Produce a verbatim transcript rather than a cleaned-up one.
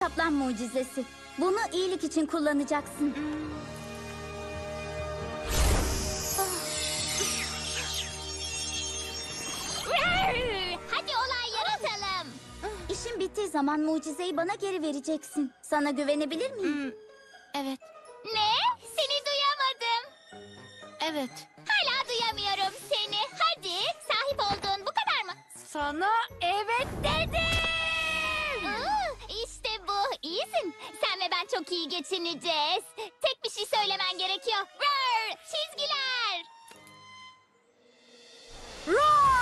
Kaplan mucizesi. Bunu iyilik için kullanacaksın. Hadi olay yaratalım. İşin bittiği zaman mucizeyi bana geri vereceksin. Sana güvenebilir miyim? Evet, Ne? Seni duyamadım. evet. Hala duyamıyorum seni. Hadi sahip olduğun bu kadar mı? Sana evet dedim. İşte bu. İyisin. Sen ve ben çok iyi geçineceğiz. Tek bir şey söylemen gerekiyor. Rrr, çizgiler. Roar!